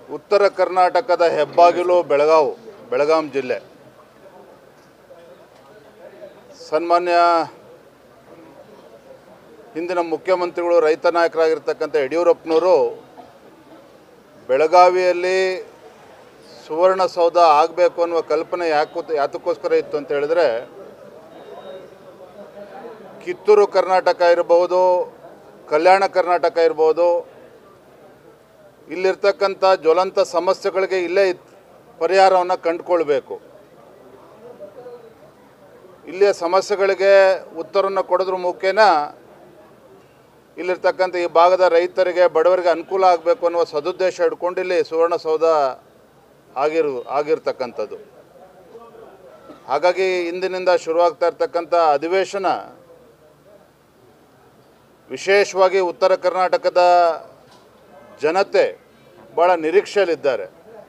ಉತ್ತರ ಕರ್ನಾಟಕದ ಹೆಬ್ಬಾಗಿಲು ಬೆಳಗಾಂ ಜಿಲ್ಲೆ. ಸನ್ಮಾನ್ಯ ಹಿಂದಿನ ಮುಖ್ಯಮಂತ್ರಿಗಳು ರೈತ ನಾಯಕರಾಗಿರ್ತಕ್ಕಂಥ ಯಡಿಯೂರಪ್ಪನವರು ಬೆಳಗಾವಿಯಲ್ಲಿ ಸುವರ್ಣಸೌಧ ಆಗಬೇಕು ಅನ್ನುವ ಕಲ್ಪನೆ ಯಾತಕ್ಕೋಸ್ಕರ ಇತ್ತು ಅಂತ ಹೇಳಿದ್ರೆ, ಕಿತ್ತೂರು ಕರ್ನಾಟಕ ಇರಬಹುದು, ಕಲ್ಯಾಣ ಕರ್ನಾಟಕ ಇರಬಹುದು, ಇಲ್ಲಿರ್ತಕ್ಕಂಥ ಜ್ವಲಂತ ಸಮಸ್ಯೆಗಳಿಗೆ ಇಲ್ಲೇ ಪರಿಹಾರವನ್ನು ಕಂಡುಕೊಳ್ಬೇಕು. ಇಲ್ಲಿಯ ಸಮಸ್ಯೆಗಳಿಗೆ ಉತ್ತರವನ್ನು ಕೊಡೋದ್ರ ಮುಖೇನ ಇಲ್ಲಿರ್ತಕ್ಕಂಥ ಈ ಭಾಗದ ರೈತರಿಗೆ, ಬಡವರಿಗೆ ಅನುಕೂಲ ಆಗಬೇಕು ಅನ್ನುವ ಸದುದ್ದೇಶ ಇಟ್ಕೊಂಡು ಇಲ್ಲಿ ಸುವರ್ಣಸೌಧ ಆಗಿರ್ತಕ್ಕಂಥದ್ದು. ಹಾಗಾಗಿ ಇಂದಿನಿಂದ ಶುರುವಾಗ್ತಾ ಇರ್ತಕ್ಕಂಥ ಅಧಿವೇಶನ ವಿಶೇಷವಾಗಿ ಉತ್ತರ ಕರ್ನಾಟಕದ ಜನತೆ ಭಾಳ ನಿರೀಕ್ಷೆಯಲ್ಲಿದ್ದಾರೆ.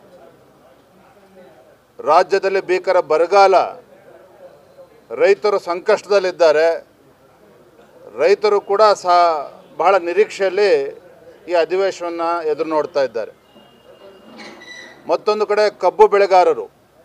ರಾಜ್ಯದಲ್ಲಿ ಭೀಕರ ಬರಗಾಲ, ರೈತರು ಸಂಕಷ್ಟದಲ್ಲಿದ್ದಾರೆ. ರೈತರು ಕೂಡ ಬಹಳ ನಿರೀಕ್ಷೆಯಲ್ಲಿ ಈ ಅಧಿವೇಶನ ಎದುರು ನೋಡ್ತಾ ಇದ್ದಾರೆ. ಮತ್ತೊಂದು ಕಡೆ ಕಬ್ಬು ಬೆಳೆಗಾರರು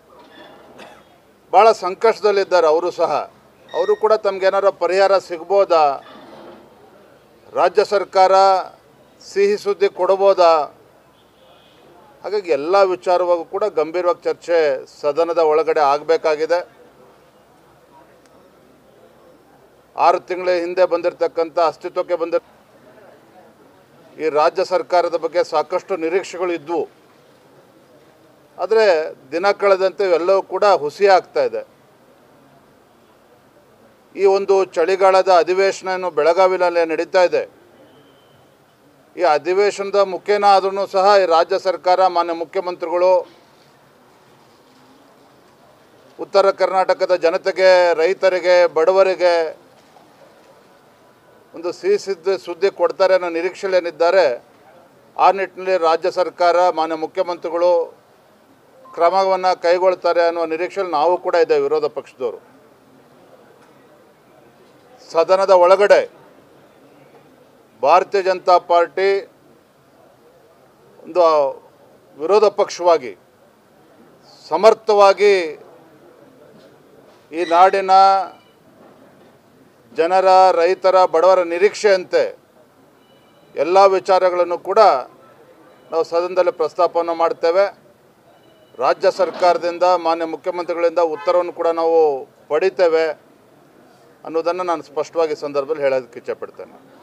ಭಾಳ ಸಂಕಷ್ಟದಲ್ಲಿದ್ದಾರೆ. ಅವರು ಕೂಡ ತಮಗೇನಾರ ಪರಿಹಾರ ಸಿಗ್ಬೋದಾ, ರಾಜ್ಯ ಸರ್ಕಾರ ಸಿಹಿ ಸುದ್ದಿ ಕೊಡ್ಬೋದಾ? ಹಾಗಾಗಿ ಎಲ್ಲ ವಿಚಾರವಾಗೂ ಕೂಡ ಗಂಭೀರವಾಗಿ ಚರ್ಚೆ ಸದನದ ಒಳಗಡೆ ಆಗಬೇಕಾಗಿದೆ. 6 ತಿಂಗಳ ಹಿಂದೆ ಬಂದಿರತಕ್ಕಂಥ ಅಸ್ತಿತ್ವಕ್ಕೆ ಈ ರಾಜ್ಯ ಸರ್ಕಾರದ ಬಗ್ಗೆ ಸಾಕಷ್ಟು ನಿರೀಕ್ಷೆಗಳು ಇದ್ವು. ಆದರೆ ದಿನ ಕಳೆದಂತೆ ಎಲ್ಲವೂ ಕೂಡ ಹುಸಿ ಆಗ್ತಾ ಇದೆ. ಈ ಒಂದು ಚಳಿಗಾಲದ ಅಧಿವೇಶನ ಬೆಳಗಾವಿನಲ್ಲಿ ನಡೀತಾ ಇದೆ. ಈ ಅಧಿವೇಶನದ ಮುಖೇನ ಆದ್ರೂ ಸಹ ಈ ರಾಜ್ಯ ಸರ್ಕಾರ, ಮಾನ್ಯ ಮುಖ್ಯಮಂತ್ರಿಗಳು ಉತ್ತರ ಕರ್ನಾಟಕದ ಜನತೆಗೆ, ರೈತರಿಗೆ, ಬಡವರಿಗೆ ಒಂದು ಸಿಹಿ ಸುದ್ದಿ ಕೊಡ್ತಾರೆ ಅನ್ನೋ ನಿರೀಕ್ಷೆಯಲ್ಲಿ ಏನಿದ್ದಾರೆ. ಆ ನಿಟ್ಟಿನಲ್ಲಿ ರಾಜ್ಯ ಸರ್ಕಾರ, ಮಾನ್ಯ ಮುಖ್ಯಮಂತ್ರಿಗಳು ಕ್ರಮವನ್ನು ಕೈಗೊಳ್ತಾರೆ ಅನ್ನುವ ನಿರೀಕ್ಷೆಯಲ್ಲಿ ನಾವು ಕೂಡ ಇದ್ದೇವೆ, ವಿರೋಧ ಪಕ್ಷದವರು. ಸದನದ ಒಳಗಡೆ ಭಾರತೀಯ ಜನತಾ ಪಾರ್ಟಿ ಒಂದು ವಿರೋಧ ಪಕ್ಷವಾಗಿ ಸಮರ್ಥವಾಗಿ ಈ ನಾಡಿನ ಜನರ, ರೈತರ, ಬಡವರ ನಿರೀಕ್ಷೆಯಂತೆ ಎಲ್ಲ ವಿಚಾರಗಳನ್ನು ಕೂಡ ನಾವು ಸದನದಲ್ಲಿ ಪ್ರಸ್ತಾಪವನ್ನು ಮಾಡ್ತೇವೆ. ರಾಜ್ಯ ಸರ್ಕಾರದಿಂದ, ಮಾನ್ಯ ಮುಖ್ಯಮಂತ್ರಿಗಳಿಂದ ಉತ್ತರವನ್ನು ಕೂಡ ನಾವು ಪಡಿತೇವೆ ಅನ್ನೋದನ್ನು ನಾನು ಸ್ಪಷ್ಟವಾಗಿ ಸಂದರ್ಭದಲ್ಲಿ ಹೇಳೋದಕ್ಕೆ ಇಚ್ಛೆಪಡ್ತೇನೆ.